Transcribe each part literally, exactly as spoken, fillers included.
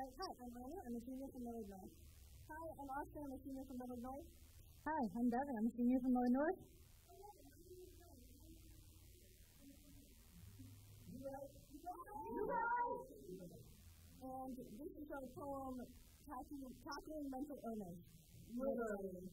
hi, I'm Anya. I'm a senior from Millard North. Hi, I'm Austin. I'm a senior from Millard North. Hi, I'm Devin. I'm a senior from Millard North. And this is our poem, Tackling, Tackling Mental Illness. Literally.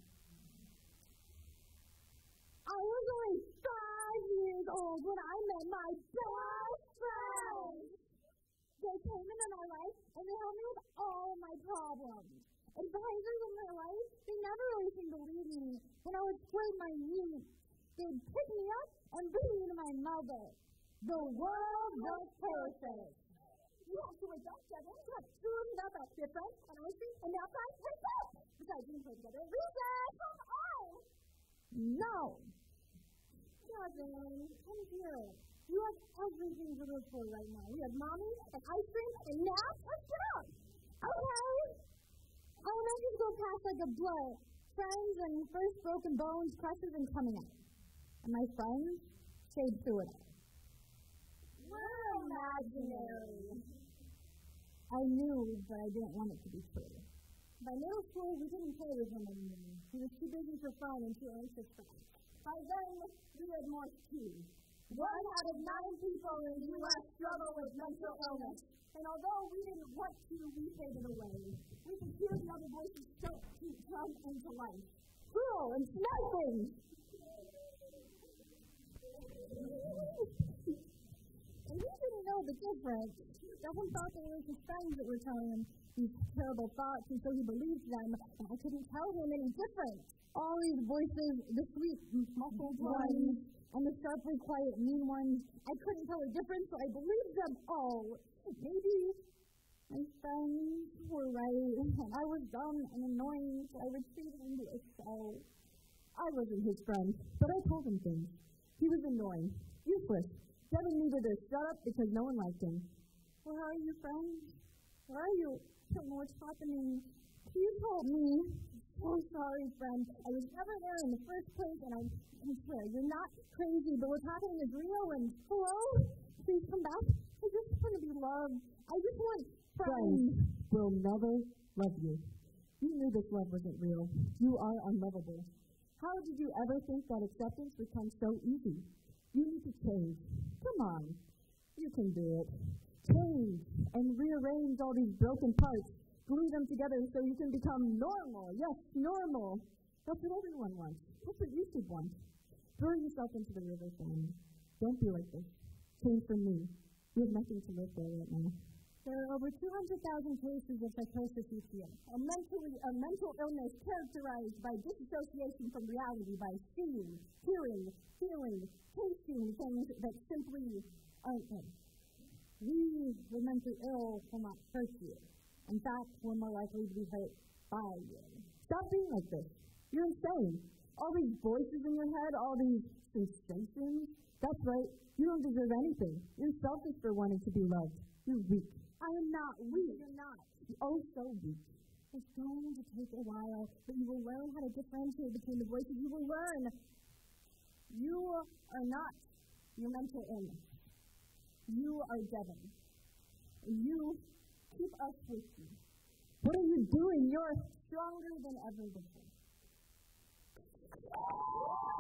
I was only five years old when I met my best friend. They came into my life and they helped me with all of my problems. Advisors in my life, they never really seemed to leave me when I would sprain my knee. They'd pick me up and bring me to my mother. The world was perfect. You have to adopt Devin. You have two of them up, different, and I see, and now I wake up. Besides, we can play together. Recess! Oh! No! Devin, come here. You have everything to live for right now. We have mommy and ice cream and naps. Let's get up. Okay. Elementary school passed like a blur. Friends and first broken bones, crushes, and coming out. And my friends stayed through it all. We're imaginary. I knew, but I didn't want it to be true. By middle school, we didn't play with him anymore. He was too busy for fun and too anxious for us. By then, we had more too. One out of nine people in the U S struggle with mental illness. And although we didn't want to, we faded away. We could hear the other voices choke to come into life. Cruel and sniping! And he didn't know the difference. Devin thought they were his friends that were telling him these terrible thoughts, and so he believed them, and I couldn't tell him any different. All these voices, the sweet, muffled ones, and the sharply quiet, mean ones, I couldn't tell the difference, so I believed them all. Maybe my friends were right, and I was dumb and annoying, so I would treat him into a cell. I wasn't his friend, but I told him things. He was annoying, useless. Devin needed to shut up because no one liked him. Where are you, friends? Where are you? I don't know what's happening. Please help me. So sorry, friend. I was never there in the first place, and I'm, I'm sure you're not crazy, but what's happening is real, and hello? Please come back. I just want to be loved. I just want friends. Friends will never love you. You knew this love wasn't real. You are unlovable. How did you ever think that acceptance would come so easy? You need to change. Come on. You can do it. Change and rearrange all these broken parts. Glue them together so you can become normal. Yes, normal. That's what everyone wants. That's what you should want. Throw yourself into the river, friend. Don't be like this. Change from me. You have nothing to live for right now. There are over two hundred thousand cases of psychosis each year, a, mentally, a mental illness characterized by disassociation from reality, by seeing, hearing, feeling, tasting things that simply aren't there. We, the mentally ill, will not hurt you. In fact, we're more likely to be hurt by you. Stop being like this. You're insane. All these voices in your head, all these sensations. That's right. You don't deserve anything. You're selfish for wanting to be loved. You're weak. I am not weak. You're not. Oh, so weak. It's going to take a while, but you will learn how to differentiate between the voices. You will learn. You are not your mental illness. You are Devin. You keep us with you. What are you doing? You're stronger than ever before.